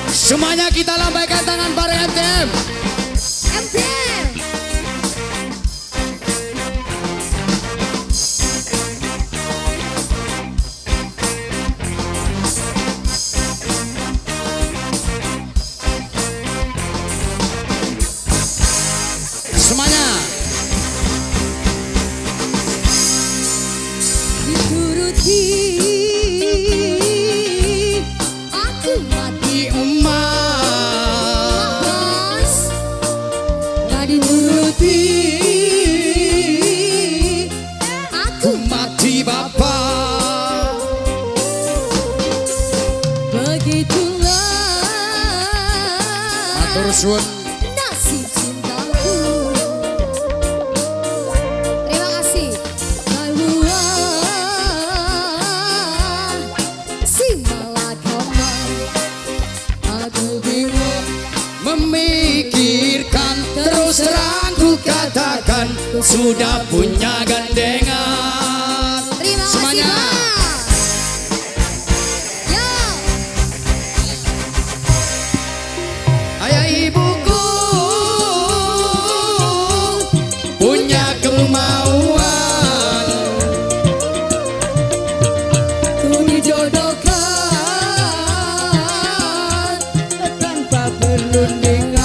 Semuanya kita lambaikan tangan para MTM. MTM. Semuanya. Dituruti aku mati emas. Gak dituruti aku Mati bapak. begitulah Matur suwun. nasib cintaku. Terima kasih. Laluan si malakama. Aku bingung Memikirkan terus terang ku katakan sudah punya gandengan. Terima kasih, Semuanya. Bang. Yo. Ayah ibuku punya kemauan, Ku dijodohkan tanpa perundingan.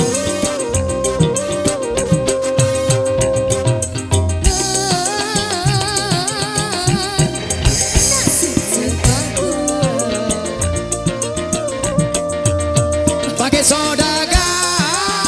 nasib cintaku. Pakai saudagar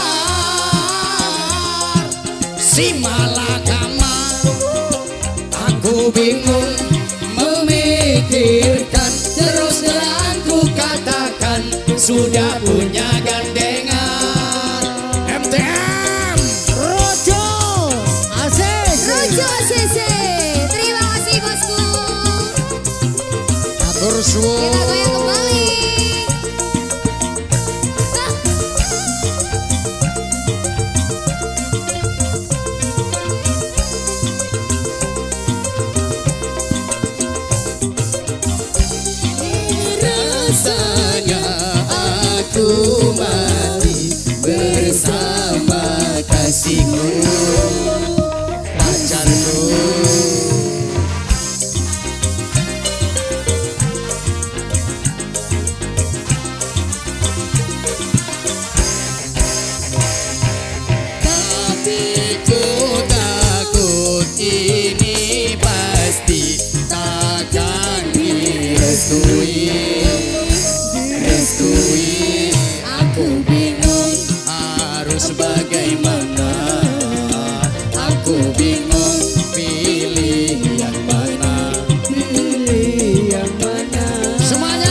si malakama. Aku bingung memikirkan terus terang ku katakan sudah punya gandengan. MTM Rojo Aziz. Rojo CC. Terima kasih bosku. Atur Kita suwun. goyang kembali. Ah. Rasanya aku mati bersama kasihku, pacarku. Tapi ku takut ini pasti takkan direstui. Aku bingung. Harus bagaimana? Aku bingung pilih yang mana. Pilih yang mana? Semuanya.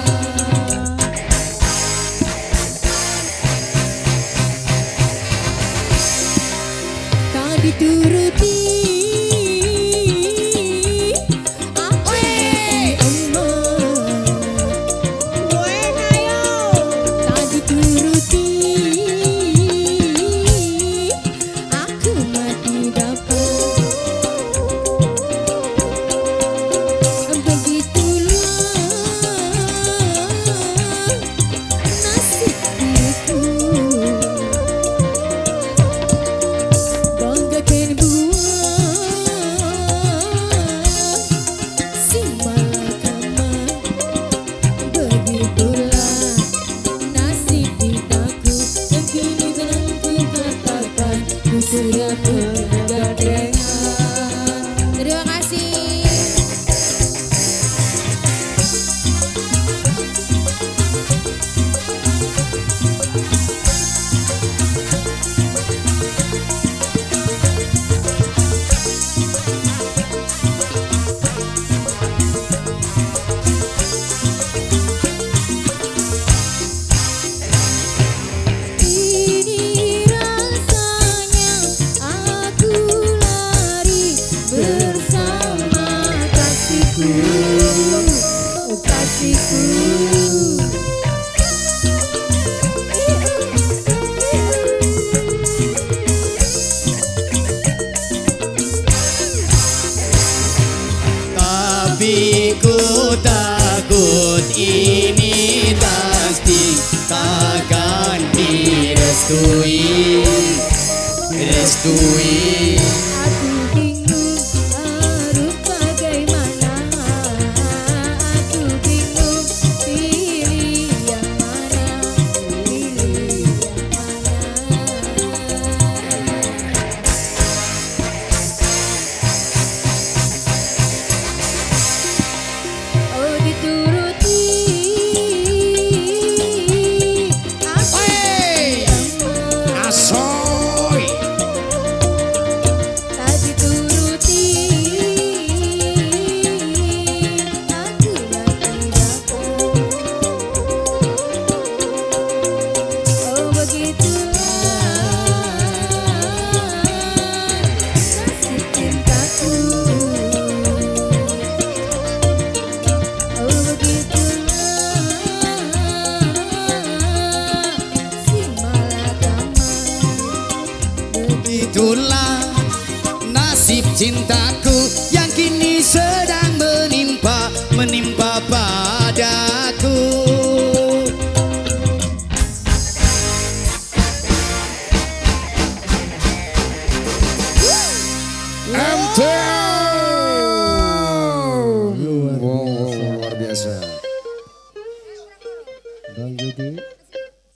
Kau dituruti aku tak dituruti aku mati dapat. Begitulah nasibku. Banggakan buah si malakama. Begitulah nasib cintaku. Dan kini senang ku katakan ku sudah punya gandengan. Terima kasih. Ini rasanya aku lari bersama kasihku, kasihku. Tapi ku takut ini pasti takkan direstui, restui. Aku bingung harus bagaimana. Aku bingung pilih yang mana, pilih yang mana. Oh dituruti. Aku Asoy. tak dituruti. Aku lagi dapat. Oh begitulah nasib cintaku. Oh begitulah si malakama. Itulah nasib cintaku yang kini sedang menimpa padaku. MT